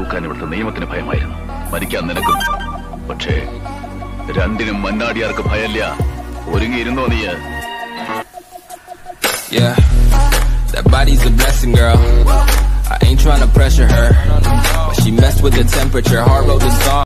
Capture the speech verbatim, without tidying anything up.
കൊടുക്കാൻ ഇവിടുത്തെ നിയമത്തിന് ഭയമായിരുന്നു. മരിക്കാൻ നിനക്കും. പക്ഷേ രണ്ടിനും മന്നാടിയാർക്ക് ഭയമില്ല. ഒരുങ്ങിയിരുന്നോ നീ? Yeah, that body's a blessing, girl. I ain't trying to pressure her, but she messed with the temperature. Hard road to start.